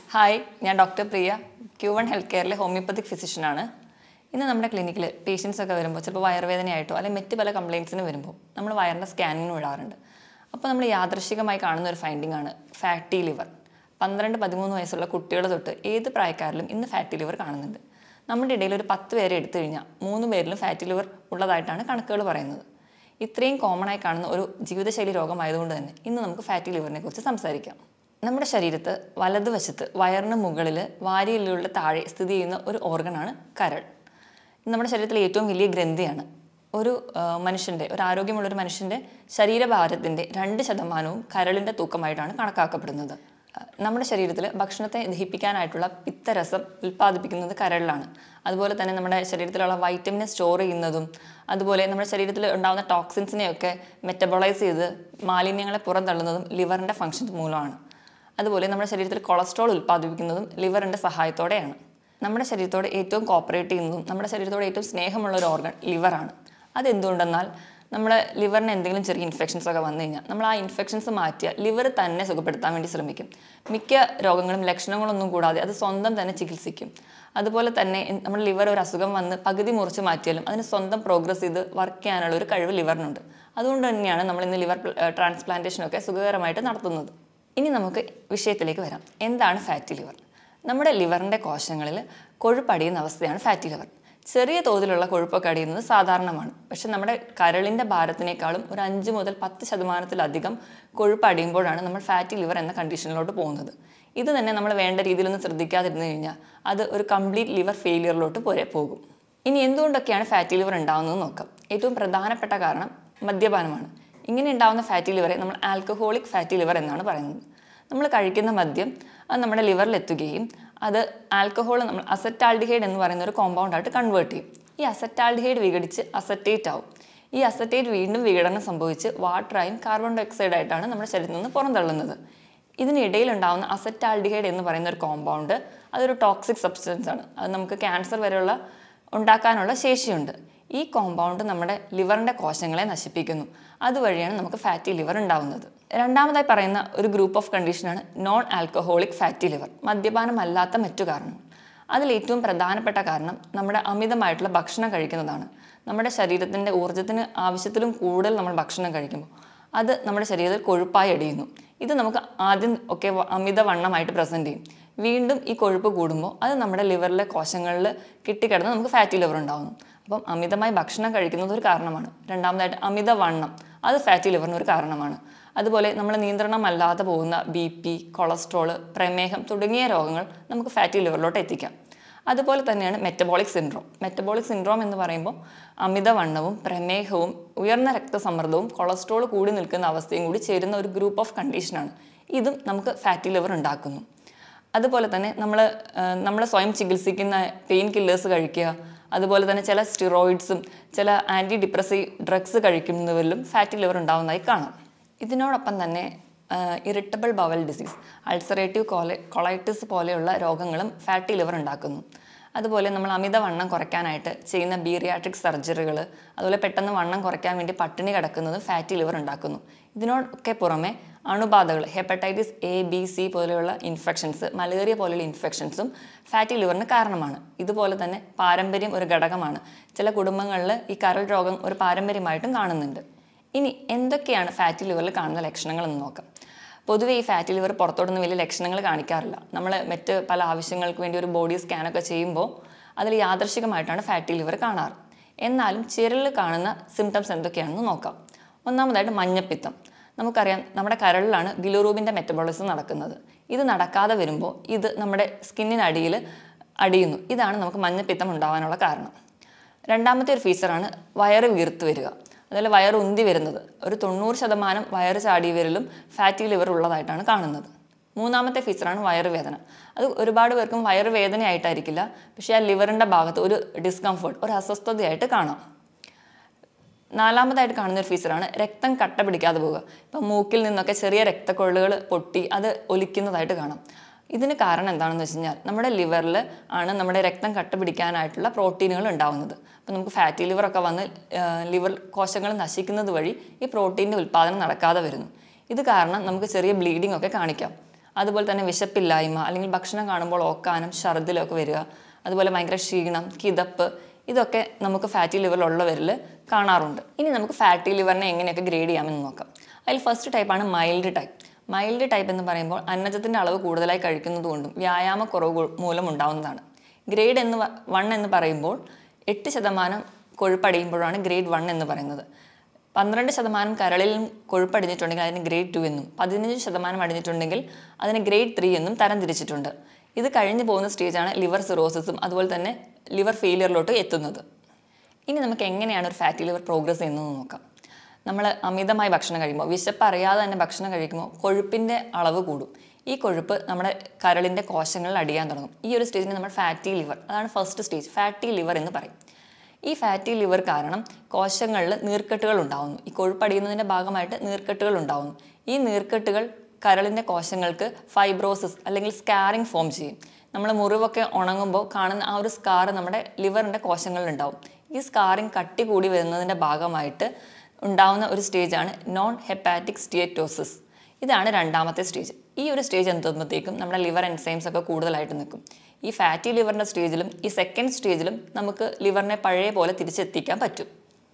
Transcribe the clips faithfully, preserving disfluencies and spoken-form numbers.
Hi, ഞാൻ doctor Priya, Q one health കെയറിലെ ഹോമിയോപ്പത്തിക് ഫിസിഷ്യനാണ്. ഇന്ന് നമ്മുടെ ക്ലിനിക്കിൽ പേഷ്യൻസ് ഒക്കെ വരുമ്പോൾ ചിലപ്പോൾ വയറുവേദനയായിട്ടോ അല്ലെങ്കിൽ മറ്റ് പല കംപ്ലയിൻസിന് വരുമ്പോൾ നമ്മൾ വയറിൻ്റെ സ്കാനിങ്ങിന് വിടാറുണ്ട്. അപ്പോൾ നമ്മൾ യാദൃശ്ചികമായി കാണുന്ന ഒരു ഫൈൻഡിംഗ് ആണ് ഫാറ്റി ലിവർ. പന്ത്രണ്ട് പതിമൂന്ന് വയസ്സുള്ള കുട്ടികൾ തൊട്ട് ഏത് പ്രായക്കാരിലും ഇന്ന് ഫാറ്റി ലിവർ കാണുന്നുണ്ട്. നമ്മുടെ ഇടയിൽ ഒരു പത്ത് പേരെ എടുത്തു കഴിഞ്ഞാൽ മൂന്ന് പേരിലും ഫാറ്റി ലിവർ ഉള്ളതായിട്ടാണ് കണക്കുകൾ പറയുന്നത്. ഇത്രയും കോമൺ ആയി കാണുന്ന ഒരു ജീവിതശൈലി രോഗമായതുകൊണ്ട് തന്നെ ഇന്ന് നമുക്ക് ഫാറ്റി ലിവറിനെ കുറിച്ച് സംസാരിക്കാം. നമ്മുടെ ശരീരത്ത് വലതുവശത്ത് വയറിന് മുകളിൽ വാരിയെല്ലുകളുടെ താഴെ സ്ഥിതി ചെയ്യുന്ന ഒരു ഓർഗനാണ് കരൾ. നമ്മുടെ ശരീരത്തിലെ ഏറ്റവും വലിയ ഗ്രന്ഥിയാണ്. ഒരു മനുഷ്യൻ്റെ ഒരു ആരോഗ്യമുള്ളൊരു മനുഷ്യൻ്റെ ശരീരഭാരത്തിൻ്റെ രണ്ട് ശതമാനവും കരളിൻ്റെ തൂക്കമായിട്ടാണ് കണക്കാക്കപ്പെടുന്നത്. നമ്മുടെ ശരീരത്തിൽ ഭക്ഷണത്തെ ദഹിപ്പിക്കാനായിട്ടുള്ള പിത്തരസം ഉൽപ്പാദിപ്പിക്കുന്നത് കരളിലാണ്. അതുപോലെ തന്നെ നമ്മുടെ ശരീരത്തിലുള്ള വൈറ്റമിനെ സ്റ്റോർ ചെയ്യുന്നതും അതുപോലെ നമ്മുടെ ശരീരത്തിൽ ഉണ്ടാകുന്ന ടോക്സിൻസിനെയൊക്കെ മെറ്റബോളൈസ് ചെയ്ത് മാലിന്യങ്ങളെ പുറന്തള്ളുന്നതും ലിവറിൻ്റെ ഫങ്ഷൻ മൂലമാണ്. അതുപോലെ നമ്മുടെ ശരീരത്തിൽ കൊളസ്ട്രോൾ ഉൽപ്പാദിപ്പിക്കുന്നതും ലിവറിൻ്റെ സഹായത്തോടെയാണ്. നമ്മുടെ ശരീരത്തോട് ഏറ്റവും കോപ്പറേറ്റ് ചെയ്യുന്നതും നമ്മുടെ ശരീരത്തോട് ഏറ്റവും സ്നേഹമുള്ള ഒരു ഓർഗൻ ലിവറാണ്. അതെന്തുകൊണ്ടെന്നാൽ നമ്മുടെ ലിവറിന് എന്തെങ്കിലും ചെറിയ ഇൻഫെക്ഷൻസ് ഒക്കെ വന്നു കഴിഞ്ഞാൽ നമ്മൾ ആ ഇൻഫെക്ഷൻസ് മാറ്റിയ ലിവർ തന്നെ സുഖപ്പെടുത്താൻ വേണ്ടി ശ്രമിക്കും. മിക്ക രോഗങ്ങളും ലക്ഷണങ്ങളൊന്നും കൂടാതെ അത് സ്വന്തം തന്നെ ചികിത്സിക്കും. അതുപോലെ തന്നെ നമ്മുടെ ലിവർ ഒരു അസുഖം വന്ന് പകുതി മുറിച്ച് മാറ്റിയാലും അതിന് സ്വന്തം പ്രോഗ്രസ് ചെയ്ത് വർക്ക് ചെയ്യാനുള്ള ഒരു കഴിവ് ലിവറിനുണ്ട്. അതുകൊണ്ട് തന്നെയാണ് നമ്മൾ ഇന്ന് ലിവർ ട്രാൻസ്പ്ലാന്റേഷനൊക്കെ സുഖകരമായിട്ട് നടത്തുന്നത്. ഇനി നമുക്ക് വിഷയത്തിലേക്ക് വരാം. എന്താണ് ഫാറ്റി ലിവർ? നമ്മുടെ ലിവറിൻ്റെ കോശങ്ങളിൽ കൊഴുപ്പടിയുന്ന അവസ്ഥയാണ് ഫാറ്റി ലിവർ. ചെറിയ തോതിലുള്ള കൊഴുപ്പൊക്കെ അടിയുന്നത് സാധാരണമാണ്. പക്ഷെ നമ്മുടെ കരളിൻ്റെ ഭാരത്തിനേക്കാളും ഒരു അഞ്ച് മുതൽ പത്ത് ശതമാനത്തിലധികം കൊഴുപ്പ് അടിയുമ്പോഴാണ് നമ്മൾ ഫാറ്റി ലിവർ എന്ന കണ്ടീഷനിലോട്ട് പോകുന്നത്. ഇത് തന്നെ നമ്മൾ വേണ്ട രീതിയിലൊന്നും ശ്രദ്ധിക്കാതിരുന്നു കഴിഞ്ഞാൽ അത് ഒരു കംപ്ലീറ്റ് ലിവർ ഫെയിലിയറിലോട്ട് പോരെ പോകും. ഇനി എന്തുകൊണ്ടൊക്കെയാണ് ഫാറ്റി ലിവർ ഉണ്ടാകുന്നത് നോക്കാം. ഏറ്റവും പ്രധാനപ്പെട്ട കാരണം മദ്യപാനമാണ്. ഇങ്ങനെ ഉണ്ടാകുന്ന ഫാറ്റി ലിവറെ നമ്മൾ ആൽക്കഹോളിക് ഫാറ്റി ലിവർ എന്നാണ് പറയുന്നത്. നമ്മൾ കഴിക്കുന്ന മദ്യം അത് നമ്മുടെ ലിവറിൽ എത്തുകയും അത് ആൽക്കഹോൾ നമ്മൾ അസറ്റാൽഡിഹൈഡ് എന്ന് പറയുന്ന ഒരു കോമ്പൗണ്ടായിട്ട് കൺവേർട്ട് ചെയ്യും. ഈ അസറ്റാൽഡിഹൈഡ് വിഘടിച്ച് അസറ്റേറ്റ് ആവും. ഈ അസറ്റേറ്റ് വീണ്ടും വിഘടനം സംഭവിച്ച് വാട്ടറായും കാർബൺ ഡൈ ഓക്സൈഡ് ആയിട്ടാണ് നമ്മുടെ ശരീരത്തിൽ നിന്ന് പുറന്തള്ളുന്നത്. ഇതിനിടയിൽ ഉണ്ടാകുന്ന അസറ്റാൽഡിഹൈഡ് എന്ന് പറയുന്ന ഒരു കോമ്പൗണ്ട് അതൊരു ടോക്സിക് സബ്സ്റ്റൻസ് ആണ്. അത് നമുക്ക് ക്യാൻസർ വരെയുള്ള ഉണ്ടാക്കാനുള്ള ശേഷിയുണ്ട്. ഈ കോമ്പൗണ്ട് നമ്മുടെ ലിവറിൻ്റെ കോശങ്ങളെ നശിപ്പിക്കുന്നു. അതുവഴിയാണ് നമുക്ക് ഫാറ്റി ലിവർ ഉണ്ടാവുന്നത്. രണ്ടാമതായി പറയുന്ന ഒരു ഗ്രൂപ്പ് ഓഫ് കണ്ടീഷനാണ് നോൺ ആൽക്കഹോളിക് ഫാറ്റി ലിവർ, മദ്യപാനമല്ലാത്ത മറ്റു കാരണങ്ങൾ. അതിൽ ഏറ്റവും പ്രധാനപ്പെട്ട കാരണം നമ്മുടെ അമിതമായിട്ടുള്ള ഭക്ഷണം കഴിക്കുന്നതാണ്. നമ്മുടെ ശരീരത്തിൻ്റെ ഊർജ്ജത്തിന് ആവശ്യത്തിലും കൂടുതൽ നമ്മൾ ഭക്ഷണം കഴിക്കുമ്പോൾ അത് നമ്മുടെ ശരീരത്തിൽ കൊഴുപ്പായി അടിയുന്നു. ഇത് നമുക്ക് ആദ്യം ഒക്കെ അമിതവണ്ണമായിട്ട് പ്രസൻറ്റ് ചെയ്യും. വീണ്ടും ഈ കൊഴുപ്പ് കൂടുമ്പോൾ അത് നമ്മുടെ ലിവറിലെ കോശങ്ങളിൽ കിട്ടിക്കിടന്ന് നമുക്ക് ഫാറ്റി ലിവർ ഉണ്ടാകുന്നു. അപ്പം അമിതമായി ഭക്ഷണം കഴിക്കുന്നത് ഒരു കാരണമാണ്. രണ്ടാമതായിട്ട് അമിതവണ്ണം അത് ഫാറ്റി ലിവറിന് ഒരു കാരണമാണ്. അതുപോലെ നമ്മൾ നിയന്ത്രണമല്ലാതെ പോകുന്ന ബി പി, കൊളസ്ട്രോൾ, പ്രമേഹം തുടങ്ങിയ രോഗങ്ങൾ നമുക്ക് ഫാറ്റി ലിവറിലോട്ട് എത്തിക്കാം. അതുപോലെ തന്നെയാണ് മെറ്റബോളിക് സിൻഡ്രോം. മെറ്റബോളിക് സിൻഡ്രോം എന്ന് പറയുമ്പോൾ അമിതവണ്ണവും പ്രമേഹവും ഉയർന്ന രക്തസമ്മർദ്ദവും കൊളസ്ട്രോൾ കൂടി നിൽക്കുന്ന അവസ്ഥയും കൂടി ചേരുന്ന ഒരു ഗ്രൂപ്പ് ഓഫ് കണ്ടീഷനാണ്. ഇതും നമുക്ക് ഫാറ്റി ലിവർ ഉണ്ടാക്കുന്നു. അതുപോലെ തന്നെ നമ്മൾ നമ്മൾ സ്വയം ചികിത്സിക്കുന്ന പെയിൻ കില്ലേഴ്സ് കഴിക്കുക, അതുപോലെ തന്നെ ചില സ്റ്റിറോയിഡ്സും ചില ആൻറ്റി ഡിപ്രസീവ് ഡ്രഗ്സ് കഴിക്കുന്നവരിലും ഫാറ്റി ലിവർ ഉണ്ടാകുന്നതായി കാണാം. ഇതിനോടൊപ്പം തന്നെ ഇറിറ്റബിൾ ബവൽ ഡിസീസ്, അൾസറേറ്റീവ് കോള കൊളൈറ്റിസ് പോലെയുള്ള രോഗങ്ങളും ഫാറ്റി ലിവർ ഉണ്ടാക്കുന്നു. അതുപോലെ നമ്മൾ അമിതവണ്ണം കുറയ്ക്കാനായിട്ട് ചെയ്യുന്ന ബീറിയാട്രിക് സർജറികൾ, അതുപോലെ പെട്ടെന്ന് വണ്ണം കുറയ്ക്കാൻ വേണ്ടി പട്ടിണി കിടക്കുന്നതും ഫാറ്റി ലിവർ ഉണ്ടാക്കുന്നു. ഇതിനോടൊക്കെ പുറമെ അണുബാധകൾ, ഹെപ്പറ്റൈറ്റിസ് എ, ബി, സി പോലെയുള്ള ഇൻഫെക്ഷൻസ്, മലേറിയ പോലെയുള്ള ഇൻഫെക്ഷൻസും ഫാറ്റി ലിവറിന് കാരണമാണ്. ഇതുപോലെ തന്നെ പാരമ്പര്യം ഒരു ഘടകമാണ്. ചില കുടുംബങ്ങളിൽ ഈ കരൾ രോഗം ഒരു പാരമ്പര്യമായിട്ടും കാണുന്നുണ്ട്. ഇനി എന്തൊക്കെയാണ് ഫാറ്റി ലിവറിൽ കാണുന്ന ലക്ഷണങ്ങളെന്ന് നോക്കാം. പൊതുവെ ഈ ഫാറ്റി ലിവർ പുറത്തോടൊന്നും വലിയ ലക്ഷണങ്ങൾ കാണിക്കാറില്ല. നമ്മൾ മറ്റ് പല ആവശ്യങ്ങൾക്ക് വേണ്ടി ഒരു ബോഡി സ്കാനൊക്കെ ചെയ്യുമ്പോൾ അതിൽ യാദൃശികമായിട്ടാണ് ഫാറ്റി ലിവർ കാണാറ്. എന്നാലും ചിരലിൽ കാണുന്ന സിംറ്റംസ് എന്തൊക്കെയാണെന്ന് നോക്കാം. ഒന്നാമതായിട്ട് മഞ്ഞപ്പിത്തം. നമുക്കറിയാം നമ്മുടെ കരളിലാണ് ബിലിറൂബിൻ്റെ മെറ്റബോളിസം നടക്കുന്നത്. ഇത് നടക്കാതെ വരുമ്പോൾ ഇത് നമ്മുടെ സ്കിന്നിനടിയിൽ അടിയുന്നു. ഇതാണ് നമുക്ക് മഞ്ഞപ്പിത്തം ഉണ്ടാകാനുള്ള കാരണം. രണ്ടാമത്തെ ഒരു ഫീച്ചറാണ് വയറ് വീർത്ത് വരിക. അതുപോലെ വയറ് ഉന്തി വരുന്നത്. ഒരു തൊണ്ണൂറ് ശതമാനം വയറ് ചാടി വരലും ഫാറ്റി ലിവർ ഉള്ളതായിട്ടാണ് കാണുന്നത്. മൂന്നാമത്തെ ഫീച്ചറാണ് വയറുവേദന. അത് ഒരുപാട് പേർക്കും വയറുവേദനയായിട്ടായിരിക്കില്ല, പക്ഷേ ആ ലിവറിൻ്റെ ഭാഗത്ത് ഒരു ഡിസ്കംഫർട്ട്, ഒരു അസ്വസ്ഥതയായിട്ട് കാണാം. നാലാമതായിട്ട് കാണുന്ന ഒരു ഫീച്ചറാണ് രക്തം കട്ട പിടിക്കാതെ പോവുക. ഇപ്പം മൂക്കിൽ നിന്നൊക്കെ ചെറിയ രക്തക്കൊള്ളുകൾ പൊട്ടി അത് ഒലിക്കുന്നതായിട്ട് കാണാം. ഇതിന് കാരണം എന്താണെന്ന് വെച്ച് കഴിഞ്ഞാൽ നമ്മുടെ ലിവറിൽ ആണ് നമ്മുടെ രക്തം കട്ട പിടിക്കാനായിട്ടുള്ള പ്രോട്ടീനുകൾ ഉണ്ടാകുന്നത്. അപ്പോൾ നമുക്ക് ഫാറ്റി ലിവറൊക്കെ വന്ന് ലിവർ കോശങ്ങൾ നശിക്കുന്നത് വഴി ഈ പ്രോട്ടീൻ്റെ ഉൽപ്പാദനം നടക്കാതെ വരുന്നു. ഇത് കാരണം നമുക്ക് ചെറിയ ബ്ലീഡിംഗ് ഒക്കെ കാണിക്കാം. അതുപോലെ തന്നെ വിശപ്പില്ലായ്മ അല്ലെങ്കിൽ ഭക്ഷണം കാണുമ്പോൾ ഓക്കാനം ഛർദിലൊക്കെ വരിക, അതുപോലെ ഭയങ്കര ക്ഷീണം, കിതപ്പ്, ഇതൊക്കെ നമുക്ക് ഫാറ്റി ലിവറിലുള്ളവരിൽ കാണാറുണ്ട്. ഇനി നമുക്ക് ഫാറ്റി ലിവറിനെ എങ്ങനെയൊക്കെ ഗ്രേഡ് ചെയ്യാമെന്ന് നോക്കാം. അതിൽ ഫസ്റ്റ് ടൈപ്പാണ് മൈൽഡ് ടൈപ്പ്. മൈൽഡ് ടൈപ്പ് എന്ന് പറയുമ്പോൾ അന്നജത്തിൻ്റെ അളവ് കൂടുതലായി കഴിക്കുന്നതുകൊണ്ടും വ്യായാമക്കുറവ് മൂലം ഉണ്ടാവുന്നതാണ്. ഗ്രേഡ് എന്ന് വൺ എന്ന് പറയുമ്പോൾ എട്ട് ശതമാനം കൊഴുപ്പടിയുമ്പോഴാണ് ഗ്രേഡ് വൺ എന്ന് പറയുന്നത്. പന്ത്രണ്ട് ശതമാനം കരളിൽ കൊഴുപ്പടിഞ്ഞിട്ടുണ്ടെങ്കിൽ അതിന് ഗ്രേഡ് ടു എന്നും പതിനഞ്ച് ശതമാനം അടിഞ്ഞിട്ടുണ്ടെങ്കിൽ അതിന് ഗ്രേഡ് ത്രീ എന്നും തരം തിരിച്ചിട്ടുണ്ട്. ഇത് കഴിഞ്ഞു പോകുന്ന സ്റ്റേജാണ് ലിവർ സിറോസിസും അതുപോലെ തന്നെ ലിവർ ഫെയിലിയറിലോട്ട് എത്തുന്നത്. ഇനി നമുക്ക് എങ്ങനെയാണ് ഒരു ഫാറ്റി ലിവർ പ്രോഗ്രസ് ചെയ്യുന്നത് നോക്കാം. നമ്മൾ അമിതമായി ഭക്ഷണം കഴിക്കുമ്പോൾ, വിശപ്പ് അറിയാതെ തന്നെ ഭക്ഷണം കഴിക്കുമ്പോൾ കൊഴുപ്പിൻ്റെ അളവ് കൂടും. ഈ കൊഴുപ്പ് നമ്മുടെ കരളിൻ്റെ കോശങ്ങളിൽ അടിയാൻ തുടങ്ങും. ഈ ഒരു സ്റ്റേജിന് നമ്മൾ ഫാറ്റി ലിവർ, അതാണ് ഫസ്റ്റ് സ്റ്റേജ്, ഫാറ്റി ലിവർ എന്ന് പറയും. ഈ ഫാറ്റി ലിവർ കാരണം കോശങ്ങളിൽ നീർക്കെട്ടുകൾ ഉണ്ടാകുന്നു. ഈ കൊഴുപ്പടിയുന്നതിൻ്റെ ഭാഗമായിട്ട് നീർക്കെട്ടുകൾ ഉണ്ടാകുന്നു. ഈ നീർക്കെട്ടുകൾ കരളിൻ്റെ കോശങ്ങൾക്ക് ഫൈബ്രോസിസ് അല്ലെങ്കിൽ സ്കാറിങ് ഫോം ചെയ്യും. നമ്മൾ മുറിവൊക്കെ ഉണങ്ങുമ്പോൾ കാണുന്ന ആ ഒരു സ്കാർ നമ്മുടെ ലിവറിൻ്റെ കോശങ്ങളിൽ ഉണ്ടാവും. ഈ സ്കാറിങ് കട്ടി കൂടി വരുന്നതിൻ്റെ ഭാഗമായിട്ട് ഉണ്ടാവുന്ന ഒരു സ്റ്റേജാണ് നോൺ ഹെപ്പാറ്റിക് സ്റ്റീയറ്റോസിസ്. ഇതാണ് രണ്ടാമത്തെ സ്റ്റേജ്. ഈ ഒരു സ്റ്റേജ് എത്തുമ്പോഴത്തേക്കും നമ്മുടെ ലിവർ എൻസൈംസ് ഒക്കെ കൂടുതലായിട്ട് നിൽക്കും. ഈ ഫാറ്റി ലിവറിൻ്റെ സ്റ്റേജിലും ഈ സെക്കൻഡ് സ്റ്റേജിലും നമുക്ക് ലിവറിനെ പഴയ പോലെ തിരിച്ചെത്തിക്കാൻ പറ്റും.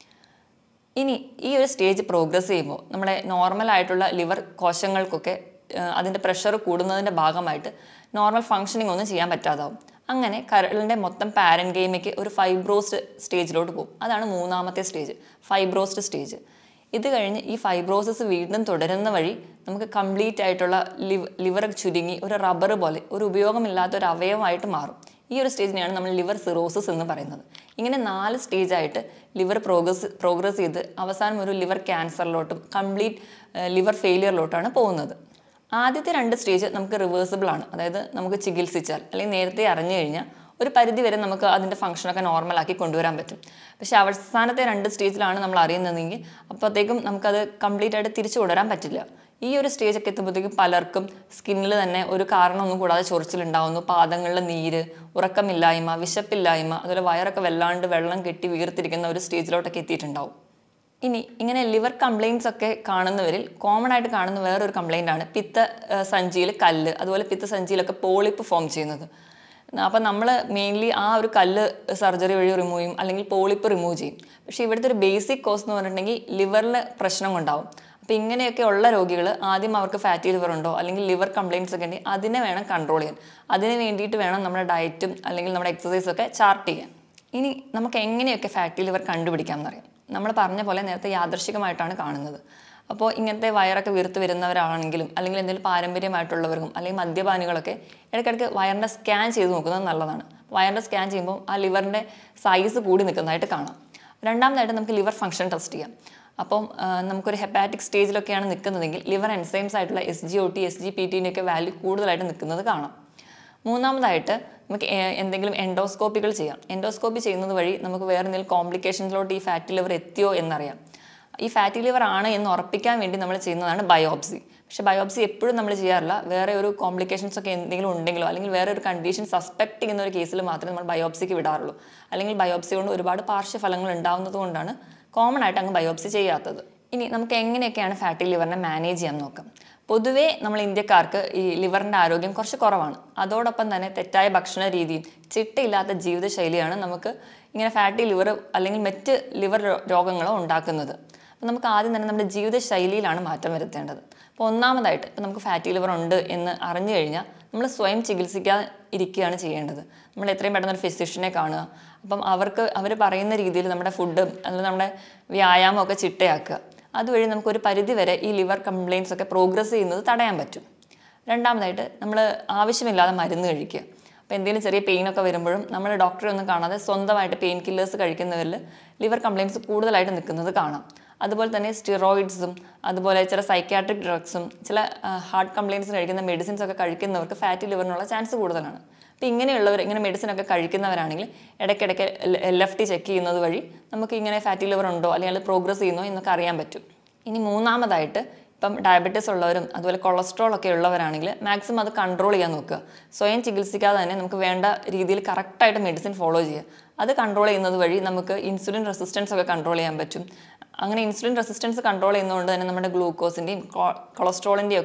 ഇനി ഈ ഒരു സ്റ്റേജ് പ്രോഗ്രസ് ചെയ്യുമ്പോൾ നമ്മുടെ നോർമലായിട്ടുള്ള ലിവർ കോശങ്ങൾക്കൊക്കെ അതിൻ്റെ പ്രഷർ കൂടുന്നതിൻ്റെ ഭാഗമായിട്ട് നോർമൽ ഫങ്ഷനിങ് ഒന്നും ചെയ്യാൻ പറ്റാതാവും. അങ്ങനെ കരളിൻ്റെ മൊത്തം പാരൻകൈമയ്ക്ക് ഒരു ഫൈബ്രോസ്ഡ് സ്റ്റേജിലോട്ട് പോകും. അതാണ് മൂന്നാമത്തെ സ്റ്റേജ്, ഫൈബ്രോസ്ഡ് സ്റ്റേജ്. ഇത് കഴിഞ്ഞ് ഈ ഫൈബ്രോസിസ് വീണ്ടും തുടരുന്ന വഴി നമുക്ക് കംപ്ലീറ്റ് ആയിട്ടുള്ള ലിവ ലിവർ ചുരുങ്ങി ഒരു റബ്ബർ പോലെ ഒരു ഉപയോഗമില്ലാത്ത ഒരു അവയവമായിട്ട് മാറും. ഈ ഒരു സ്റ്റേജിനെയാണ് നമ്മൾ ലിവർ സിറോസിസ് എന്ന് പറയുന്നത്. ഇങ്ങനെ നാല് സ്റ്റേജായിട്ട് ലിവർ പ്രോഗ്രസ് പ്രോഗ്രസ് ചെയ്ത് അവസാനം ഒരു ലിവർ ക്യാൻസറിലോട്ടും കംപ്ലീറ്റ് ലിവർ ഫെയിലിയറിലോട്ടാണ് പോകുന്നത്. ആദ്യത്തെ രണ്ട് സ്റ്റേജ് നമുക്ക് റിവേഴ്സിബിൾ ആണ്. അതായത് നമുക്ക് ചികിത്സിച്ചാൽ അല്ലെങ്കിൽ നേരത്തെ അറിഞ്ഞു കഴിഞ്ഞാൽ ഒരു പരിധി വരെ നമുക്ക് അതിൻ്റെ ഫംഗ്ഷനൊക്കെ നോർമലാക്കി കൊണ്ടുവരാൻ പറ്റും. പക്ഷേ അവസാനത്തെ രണ്ട് സ്റ്റേജിലാണ് നമ്മൾ അറിയുന്നതെങ്കിൽ അപ്പോഴത്തേക്കും നമുക്കത് കംപ്ലീറ്റ് ആയിട്ട് തിരിച്ചു കൊണ്ടുവരാൻ പറ്റില്ല. ഈ ഒരു സ്റ്റേജൊക്കെ എത്തുമ്പോഴത്തേക്കും പലർക്കും സ്കിന്നിൽ തന്നെ ഒരു കാരണമൊന്നും കൂടാതെ ചൊറിച്ചിലുണ്ടാവുന്നു, പാദങ്ങളിൽ നീര്, ഉറക്കമില്ലായ്മ, വിശപ്പില്ലായ്മ, അതുപോലെ വയറൊക്കെ വല്ലാണ്ട് വെള്ളം കെട്ടി വീർത്തിരിക്കുന്ന ഒരു സ്റ്റേജിലോട്ടൊക്കെ എത്തിയിട്ടുണ്ടാവും. ഇനി ഇങ്ങനെ ലിവർ കംപ്ലയിൻറ്റ്സ് ഒക്കെ കാണുന്നവരിൽ കോമൺ ആയിട്ട് കാണുന്ന വേറൊരു കംപ്ലയിൻ്റ് ആണ് പിത്ത സഞ്ചിയിൽ കല്ല്, അതുപോലെ പിത്ത സഞ്ചിയിലൊക്കെ പോളിപ്പ് ഫോം ചെയ്യുന്നത്. അപ്പം നമ്മൾ മെയിൻലി ആ ഒരു കല്ല് സർജറി വഴി റിമൂവ് ചെയ്യും അല്ലെങ്കിൽ പോളിപ്പ് റിമൂവ് ചെയ്യും. പക്ഷേ ഇവിടുത്തെ ഒരു ബേസിക് കോസ് എന്ന് പറഞ്ഞിട്ടുണ്ടെങ്കിൽ ലിവറിൽ പ്രശ്നം ഉണ്ടാവും. അപ്പോൾ ഇങ്ങനെയൊക്കെ ഉള്ള രോഗികൾ ആദ്യം അവർക്ക് ഫാറ്റി ലിവർ ഉണ്ടോ അല്ലെങ്കിൽ ലിവർ കംപ്ലയിൻറ്റ്സ് ഒക്കെ ഉണ്ടെങ്കിൽ അതിനെ വേണം കൺട്രോൾ ചെയ്യാൻ. അതിന് വേണ്ടിയിട്ട് വേണം നമ്മുടെ ഡയറ്റും അല്ലെങ്കിൽ നമ്മുടെ എക്സസൈസൊക്കെ ചാർട്ട് ചെയ്യാൻ. ഇനി നമുക്ക് എങ്ങനെയൊക്കെ ഫാറ്റി ലിവർ കണ്ടുപിടിക്കാം എന്നറിയാം. നമ്മൾ പറഞ്ഞ പോലെ നേരത്തെ യാദൃശ്ചികമായിട്ടാണ് കാണുന്നത്. അപ്പോൾ ഇങ്ങനത്തെ വയറൊക്കെ വീർത്ത് വരുന്നവരാണെങ്കിലും അല്ലെങ്കിൽ എന്തെങ്കിലും പാരമ്പര്യമായിട്ടുള്ളവർക്കും അല്ലെങ്കിൽ മദ്യപാനികളൊക്കെ ഇടയ്ക്കിടയ്ക്ക് വയറിൻ്റെ സ്കാൻ ചെയ്ത് നോക്കുന്നത് നല്ലതാണ്. വയറിൻ്റെ സ്കാൻ ചെയ്യുമ്പോൾ ആ ലിവറിൻ്റെ സൈസ് കൂടി നിൽക്കുന്നതായിട്ട് കാണാം. രണ്ടാമതായിട്ട് നമുക്ക് ലിവർ ഫംഗ്ഷൻ ടെസ്റ്റ് ചെയ്യാം. അപ്പം നമുക്കൊരു ഹെപ്പാറ്റിക് സ്റ്റേജിലൊക്കെയാണ് നിൽക്കുന്നതെങ്കിൽ ലിവർ എൻസൈംസ് ആയിട്ടുള്ള S G O T S G P ടിൻ്റെയൊക്കെ വാല്യൂ കൂടുതലായിട്ട് നിൽക്കുന്നത് കാണാം. മൂന്നാമതായിട്ട് നമുക്ക് എന്തെങ്കിലും എൻഡോസ്കോപ്പികൾ ചെയ്യാം. എൻഡോസ്കോപ്പി ചെയ്യുന്നത് വഴി നമുക്ക് വേറെ എന്തെങ്കിലും കോംപ്ലിക്കേഷൻസിലോട്ട് ഈ ഫാറ്റി ലിവർ എത്തിയോ എന്നറിയാം. ഈ ഫാറ്റി ലിവർ ആണ് എന്ന് ഉറപ്പിക്കാൻ വേണ്ടി നമ്മൾ ചെയ്യുന്നതാണ് ബയോപ്സി. പക്ഷേ ബയോപ്സി എപ്പോഴും നമ്മൾ ചെയ്യാറില്ല. വേറെ ഒരു കോംപ്ലിക്കേഷൻസ് ഒക്കെ എന്തെങ്കിലും ഉണ്ടെങ്കിലോ അല്ലെങ്കിൽ വേറെ ഒരു കണ്ടീഷൻ സസ്പെക്ട് ചെയ്യുന്ന ഒരു കേസിൽ മാത്രമേ നമ്മൾ ബയോപ്സിക്ക് വിടാറുള്ളൂ. അല്ലെങ്കിൽ ബയോപ്സി കൊണ്ട് ഒരുപാട് പാർശ്വഫലങ്ങൾ ഉണ്ടാകുന്നത് കൊണ്ടാണ് കോമൺ ആയിട്ട് അങ്ങ് ബയോപ്സി ചെയ്യാത്തത്. ഇനി നമുക്ക് എങ്ങനെയൊക്കെയാണ് ഫാറ്റി ലിവറിനെ മാനേജ് ചെയ്യാൻ നോക്കാം. പൊതുവേ നമ്മൾ ഇന്ത്യക്കാർക്ക് ഈ ലിവറിൻ്റെ ആരോഗ്യം കുറച്ച് കുറവാണ്. അതോടൊപ്പം തന്നെ തെറ്റായ ഭക്ഷണ രീതിയും ചിട്ടയില്ലാത്ത ജീവിതശൈലിയാണ് നമുക്ക് ഇങ്ങനെ ഫാറ്റി ലിവർ അല്ലെങ്കിൽ മറ്റ് ലിവർ രോഗങ്ങളോ ഉണ്ടാക്കുന്നത്. അപ്പോൾ നമുക്ക് ആദ്യം തന്നെ നമ്മുടെ ജീവിതശൈലിയിലാണ് മാറ്റം വരുത്തേണ്ടത്. അപ്പോൾ ഒന്നാമതായിട്ട് ഇപ്പോൾ നമുക്ക് ഫാറ്റി ലിവർ ഉണ്ട് എന്ന് അറിഞ്ഞു കഴിഞ്ഞാൽ നമ്മൾ സ്വയം ചികിത്സിക്കാതെ ഇരിക്കുകയാണ് ചെയ്യേണ്ടത്. നമ്മൾ എത്രയും പെട്ടെന്ന് ഒരു ഫിസിഷ്യനെ കാണുക. അപ്പം അവർക്ക് അവർ പറയുന്ന രീതിയിൽ നമ്മുടെ ഫുഡും അല്ലെങ്കിൽ നമ്മുടെ വ്യായാമമൊക്കെ ചിട്ടയാക്കുക. അതുവഴി നമുക്കൊരു പരിധി വരെ ഈ ലിവർ കംപ്ലയിൻറ്റ്സ് ഒക്കെ പ്രോഗ്രസ് ചെയ്യുന്നത് തടയാൻ പറ്റും. രണ്ടാമതായിട്ട് നമ്മൾ ആവശ്യമില്ലാതെ മരുന്ന് കഴിക്കുക. അപ്പോൾ എന്തെങ്കിലും ചെറിയ പെയിനൊക്കെ വരുമ്പോഴും നമ്മൾ ഡോക്ടറെ ഒന്നും കാണാതെ സ്വന്തമായിട്ട് പെയിൻ കില്ലേഴ്സ് കഴിക്കുന്നവരിൽ ലിവർ കംപ്ലയിൻറ്റ്സ് കൂടുതലായിട്ട് നിൽക്കുന്നത് കാണാം. അതുപോലെ തന്നെ സ്റ്റിറോയിഡ്സും അതുപോലെ ചില സൈക്യാട്രിക് ഡ്രഗ്സും ചില ഹാർട്ട് കംപ്ലയിൻറ്റ്സ് കഴിക്കുന്ന മെഡിസിൻസ് ഒക്കെ കഴിക്കുന്നവർക്ക് ഫാറ്റി ലിവറിനുള്ള ചാൻസ് കൂടുതലാണ്. അപ്പോൾ ഇങ്ങനെയുള്ളവർ ഇങ്ങനെ മെഡിസിനൊക്കെ കഴിക്കുന്നവരാണെങ്കിൽ ഇടയ്ക്കിടയ്ക്ക് എൽ എഫ് ടി ചെക്ക് ചെയ്യുന്നത് വഴി നമുക്ക് ഇങ്ങനെ ഫാറ്റി ലിവർ ഉണ്ടോ അല്ലെങ്കിൽ അത് പ്രോഗ്രസ് ചെയ്യുന്നോ എന്നൊക്കെ അറിയാൻ പറ്റും. ഇനി മൂന്നാമതായിട്ട് ഇപ്പം ഡയബറ്റീസ് ഉള്ളവരും അതുപോലെ കൊളസ്ട്രോൾ ഒക്കെ ഉള്ളവരാണെങ്കിൽ മാക്സിമം അത് കൺട്രോൾ ചെയ്യാൻ നോക്കുക. സ്വയം ചികിത്സിക്കാതെ തന്നെ നമുക്ക് വേണ്ട രീതിയിൽ കറക്റ്റായിട്ട് മെഡിസിൻ ഫോളോ ചെയ്യുക. അത് കൺട്രോൾ ചെയ്യുന്നത് വഴി നമുക്ക് ഇൻസുലിൻ റെസിസ്റ്റൻസ് ഒക്കെ കൺട്രോൾ ചെയ്യാൻ പറ്റും. അങ്ങനെ ഇൻസുലിൻ റെസിസ്റ്റൻസ് കൺട്രോൾ ചെയ്യുന്നതുകൊണ്ട് തന്നെ നമ്മുടെ ഗ്ലൂക്കോസിൻ്റെയും കൊളസ്ട്രോളിൻ്റെയും ഒക്കെ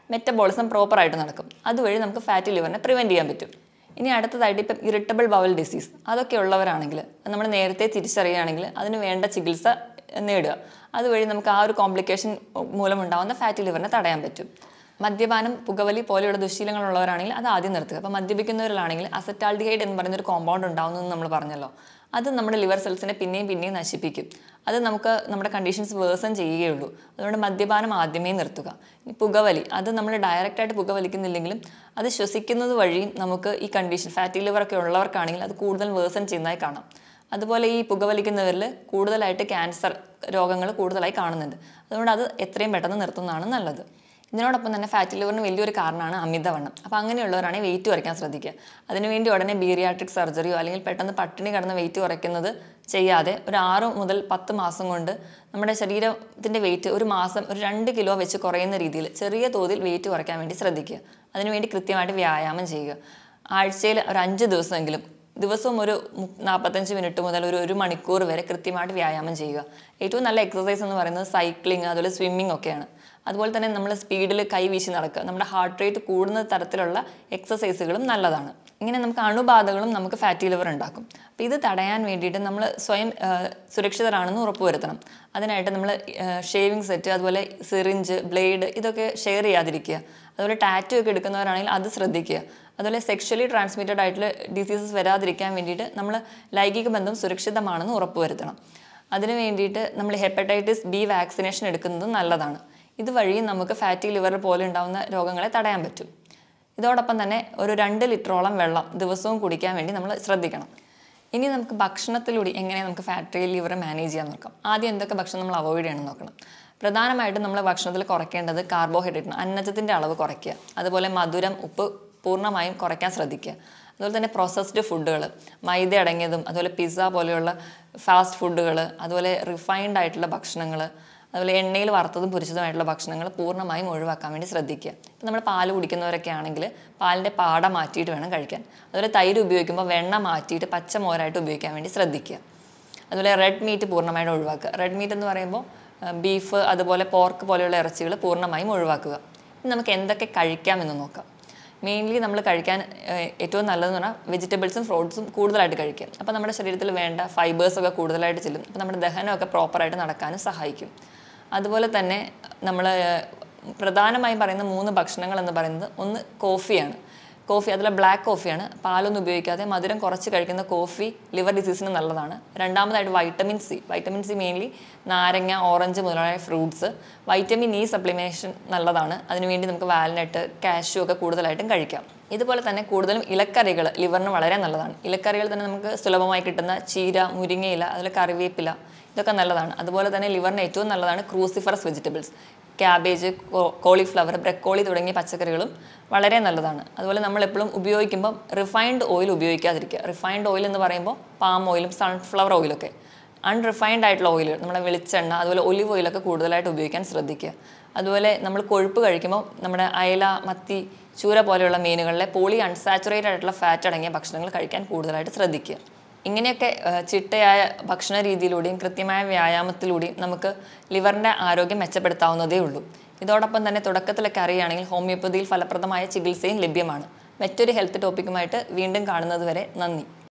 മെറ്റബോളിസം പ്രോപ്പറായിട്ട് നടക്കും. അതുവഴി നമുക്ക് ഫാറ്റി ലിവറിനെ പ്രിവെൻറ്റ് ചെയ്യാൻ പറ്റും. ഇനി അടുത്തതായിട്ട് ഇപ്പം ഇറിറ്റബിൾ ബവൽ ഡിസീസ് അതൊക്കെ ഉള്ളവരാണെങ്കിൽ നമ്മൾ നേരത്തെ തിരിച്ചറിയുകയാണെങ്കിൽ അതിന് വേണ്ട ചികിത്സ നേടുക. അതുവഴി നമുക്ക് ആ ഒരു കോംപ്ലിക്കേഷൻ മൂലമുണ്ടാകുന്ന ഫാറ്റി ലിവറിനെ തടയാൻ പറ്റും. മദ്യപാനം, പുകവലി പോലെയുള്ള ദുശീലങ്ങളുള്ളവരാണെങ്കിൽ അത് ആദ്യം നിർത്തുക. അപ്പോൾ മദ്യപിക്കുന്നവരിലാണെങ്കിൽ അസറ്റാൽഡിഹൈഡ് എന്ന് പറയുന്നൊരു കോമ്പൗണ്ട് ഉണ്ടാകുന്നതെന്ന് നമ്മൾ പറഞ്ഞല്ലോ. അത് നമ്മുടെ ലിവർ സെൽസിനെ പിന്നെയും പിന്നെയും നശിപ്പിക്കും. അത് നമുക്ക് നമ്മുടെ കണ്ടീഷൻസ് വേഴ്സൺ ചെയ്യുകയുള്ളൂ. അതുകൊണ്ട് മദ്യപാനം ആദ്യമേ നിർത്തുക. ഇനി പുകവലി, അത് നമ്മൾ ഡയറക്റ്റായിട്ട് പുകവലിക്കുന്നില്ലെങ്കിലും അത് ശ്വസിക്കുന്നത് വഴിയും നമുക്ക് ഈ കണ്ടീഷൻ ഫാറ്റി ലിവറൊക്കെ ഉള്ളവർക്കാണെങ്കിൽ അത് കൂടുതൽ വേഴ്സൺ ചെയ്യുന്നതായി കാണാം. അതുപോലെ ഈ പുകവലിക്കുന്നവരിൽ കൂടുതലായിട്ട് ക്യാൻസർ രോഗങ്ങൾ കൂടുതലായി കാണുന്നുണ്ട്. അതുകൊണ്ട് അത് എത്രയും പെട്ടെന്ന് നിർത്തുന്നതാണ് നല്ലത്. ഇതിനോടൊപ്പം തന്നെ ഫാറ്റി ലിവറിന് വലിയൊരു കാരണമാണ് അമിതവണ്ണം. അപ്പോൾ അങ്ങനെയുള്ളവരാണെങ്കിൽ വെയിറ്റ് കുറയ്ക്കാൻ ശ്രദ്ധിക്കുക. അതിനുവേണ്ടി ഉടനെ ബീറിയാട്രിക് സർജറിയോ അല്ലെങ്കിൽ പെട്ടെന്ന് പട്ടിണി കിടന്ന് വെയിറ്റ് കുറയ്ക്കുന്നത് ചെയ്യാതെ ഒരു ആറ് മുതൽ പത്ത് മാസം കൊണ്ട് നമ്മുടെ ശരീരത്തിൻ്റെ വെയിറ്റ് ഒരു മാസം ഒരു രണ്ട് കിലോ വെച്ച് കുറയുന്ന രീതിയിൽ ചെറിയ തോതിൽ വെയിറ്റ് കുറയ്ക്കാൻ വേണ്ടി ശ്രദ്ധിക്കുക. അതിനുവേണ്ടി കൃത്യമായിട്ട് വ്യായാമം ചെയ്യുക. ആഴ്ചയിൽ ഒരു അഞ്ച് ദിവസമെങ്കിലും ദിവസവും ഒരു നാൽപ്പത്തഞ്ച് മിനിറ്റ് മുതൽ ഒരു ഒരു മണിക്കൂർ വരെ കൃത്യമായിട്ട് വ്യായാമം ചെയ്യുക. ഏറ്റവും നല്ല എക്സസൈസ് എന്ന് പറയുന്നത് സൈക്ലിംഗ്, അതുപോലെ സ്വിമ്മിംഗ് ഒക്കെയാണ്. അതുപോലെ തന്നെ നമ്മൾ സ്പീഡിൽ കൈ വീശി നടക്കുക, നമ്മുടെ ഹാർട്ട് റേറ്റ് കൂടുന്ന തരത്തിലുള്ള എക്സസൈസുകളും നല്ലതാണ്. ഇങ്ങനെ നമുക്ക് അണുബാധകളും നമുക്ക് ഫാറ്റി ലിവർ ഉണ്ടാക്കും. അപ്പോൾ ഇത് തടയാൻ വേണ്ടിയിട്ട് നമ്മൾ സ്വയം സുരക്ഷിതരാണെന്ന് ഉറപ്പുവരുത്തണം. അതിനായിട്ട് നമ്മൾ ഷേവിങ് സെറ്റ്, അതുപോലെ സിറിഞ്ച്, ബ്ലേഡ് ഇതൊക്കെ ഷെയർ ചെയ്യാതിരിക്കുക. അതുപോലെ ടാറ്റു ഒക്കെ എടുക്കുന്നവരാണെങ്കിൽ അത് ശ്രദ്ധിക്കുക. അതുപോലെ സെക്ഷലി ട്രാൻസ്മിറ്റഡ് ആയിട്ടുള്ള ഡിസീസസ് വരാതിരിക്കാൻ വേണ്ടിയിട്ട് നമ്മൾ ലൈംഗിക ബന്ധം സുരക്ഷിതമാണെന്ന് ഉറപ്പുവരുത്തണം. അതിന് വേണ്ടിയിട്ട് നമ്മൾ ഹെപ്പറ്റൈറ്റിസ് ബി വാക്സിനേഷൻ എടുക്കുന്നത് നല്ലതാണ്. ഇതുവഴി നമുക്ക് ഫാറ്റി ലിവർ പോലെ ഉണ്ടാകുന്ന രോഗങ്ങളെ തടയാൻ പറ്റും. ഇതോടൊപ്പം തന്നെ ഒരു രണ്ട് ലിറ്ററോളം വെള്ളം ദിവസവും കുടിക്കാൻ വേണ്ടി നമ്മൾ ശ്രദ്ധിക്കണം. ഇനി നമുക്ക് ഭക്ഷണത്തിലൂടെ എങ്ങനെ നമുക്ക് ഫാറ്റി ലിവർ മാനേജ് ചെയ്യാൻ നോക്കാം. ആദ്യം എന്തൊക്കെ ഭക്ഷണം നമ്മൾ അവോയ്ഡ് ചെയ്യണം നോക്കണം. പ്രധാനമായിട്ടും നമ്മൾ ഭക്ഷണത്തിൽ കുറയ്ക്കേണ്ടത് കാർബോഹൈഡ്രേറ്റ്, അന്നജത്തിൻ്റെ അളവ് കുറയ്ക്കുക. അതുപോലെ മധുരം, ഉപ്പ് പൂർണ്ണമായും കുറയ്ക്കാൻ ശ്രദ്ധിക്കുക. അതുപോലെ തന്നെ പ്രോസസ്ഡ് ഫുഡുകൾ, മൈദ അടങ്ങിയതും അതുപോലെ പിസ്സ പോലെയുള്ള ഫാസ്റ്റ് ഫുഡുകൾ, അതുപോലെ റിഫൈൻഡ് ആയിട്ടുള്ള ഭക്ഷണങ്ങൾ, അതുപോലെ എണ്ണയിൽ വറുത്തതും പൊരിച്ചതുമായിട്ടുള്ള ഭക്ഷണങ്ങൾ പൂർണ്ണമായും ഒഴിവാക്കാൻ വേണ്ടി ശ്രദ്ധിക്കുക. ഇപ്പം നമ്മൾ പാൽ കുടിക്കുന്നവരൊക്കെ ആണെങ്കിൽ പാലിൻ്റെ പാട മാറ്റിയിട്ട് വേണം കഴിക്കാൻ. അതുപോലെ തൈര് ഉപയോഗിക്കുമ്പോൾ വെണ്ണ മാറ്റിയിട്ട് പച്ചമോരായിട്ട് ഉപയോഗിക്കാൻ വേണ്ടി ശ്രദ്ധിക്കുക. അതുപോലെ റെഡ് മീറ്റ് പൂർണ്ണമായിട്ട് ഒഴിവാക്കുക. റെഡ് മീറ്റ് എന്ന് പറയുമ്പോൾ ബീഫ്, അതുപോലെ പോർക്ക് പോലെയുള്ള ഇറച്ചികൾ പൂർണ്ണമായും ഒഴിവാക്കുക. ഇനി നമുക്ക് എന്തൊക്കെ കഴിക്കാമെന്ന് നോക്കാം. മെയിൻലി നമ്മൾ കഴിക്കാൻ ഏറ്റവും നല്ലതെന്ന് പറഞ്ഞാൽ വെജിറ്റബിൾസും ഫ്രൂട്ട്സും കൂടുതലായിട്ട് കഴിക്കുക. അപ്പോൾ നമ്മുടെ ശരീരത്തിൽ വേണ്ട ഫൈബേഴ്സൊക്കെ കൂടുതലായിട്ട് ചെല്ലും. അപ്പോൾ നമ്മുടെ ദഹനമൊക്കെ പ്രോപ്പറായിട്ട് നടക്കാനും സഹായിക്കും. അതുപോലെ തന്നെ നമ്മൾ പ്രധാനമായും പറയുന്ന മൂന്ന് ഭക്ഷണങ്ങൾ എന്ന് പറയുന്നത് ഒന്ന് കോഫിയാണ്. കോഫി, അതിലെ ബ്ലാക്ക് കോഫിയാണ്. പാലൊന്നും ഉപയോഗിക്കാതെ മധുരം കുറച്ച് കഴിക്കുന്ന കോഫി ലിവർ ഡിസീസിന് നല്ലതാണ്. രണ്ടാമതായിട്ട് vitamin C. Vitamin C mainly നാരങ്ങ, ഓറഞ്ച് മുതലായ ഫ്രൂട്ട്സ്. വൈറ്റമിൻ ഇ സപ്ലിമേഷൻ നല്ലതാണ്. അതിനുവേണ്ടി നമുക്ക് വാൽനട്ട്, കാഷ്യൂ ഒക്കെ കൂടുതലായിട്ടും കഴിക്കാം. ഇതുപോലെ തന്നെ കൂടുതലും ഇലക്കറികൾ ലിവറിന് വളരെ നല്ലതാണ്. ഇലക്കറികൾ തന്നെ നമുക്ക് സുലഭമായി കിട്ടുന്ന ചീര, മുരിങ്ങയില, അതുപോലെ കറിവേപ്പില ഇതൊക്കെ നല്ലതാണ്. അതുപോലെ തന്നെ ലിവറിന് ഏറ്റവും നല്ലതാണ് cruciferous vegetables. Cabbage, cauliflower, broccoli തുടങ്ങിയ പച്ചക്കറികളും വളരെ നല്ലതാണ്. അതുപോലെ നമ്മളെപ്പോഴും ഉപയോഗിക്കുമ്പം റിഫൈൻഡ് ഓയിൽ ഉപയോഗിക്കാതിരിക്കുക. റിഫൈൻഡ് ഓയിൽ എന്ന് പറയുമ്പോൾ പാം ഓയിലും സൺഫ്ലവർ ഓയിലൊക്കെ. അൺറിഫൈൻഡ് ആയിട്ടുള്ള ഓയിലുകൾ, നമ്മുടെ വെളിച്ചെണ്ണ, അതുപോലെ ഒലിവ് ഓയിലൊക്കെ കൂടുതലായിട്ട് ഉപയോഗിക്കാൻ ശ്രദ്ധിക്കുക. അതുപോലെ നമ്മൾ കൊഴുപ്പ് കഴിക്കുമ്പോൾ നമ്മുടെ അയല, മത്തി, ചൂര പോലെയുള്ള മീനുകളിലെ പോളി അൺസാച്ചുറേറ്റഡ് ആയിട്ടുള്ള ഫാറ്റ് അടങ്ങിയ ഭക്ഷണങ്ങൾ കഴിക്കാൻ കൂടുതലായിട്ട് ശ്രദ്ധിക്കുക. ഇങ്ങനെയൊക്കെ ചിട്ടയായ ഭക്ഷണ രീതിയിലൂടെയും കൃത്യമായ വ്യായാമത്തിലൂടെയും നമുക്ക് ലിവറിൻ്റെ ആരോഗ്യം മെച്ചപ്പെടുത്താവുന്നതേ ഉള്ളൂ. ഇതോടൊപ്പം തന്നെ തുടക്കത്തിലൊക്കെ അറിയുകയാണെങ്കിൽ ഹോമിയോപ്പതിയിൽ ഫലപ്രദമായ ചികിത്സയും ലഭ്യമാണ്. മറ്റൊരു ഹെൽത്ത് ടോപ്പിക്കുമായിട്ട് വീണ്ടും കാണുന്നത് വരെ നന്ദി.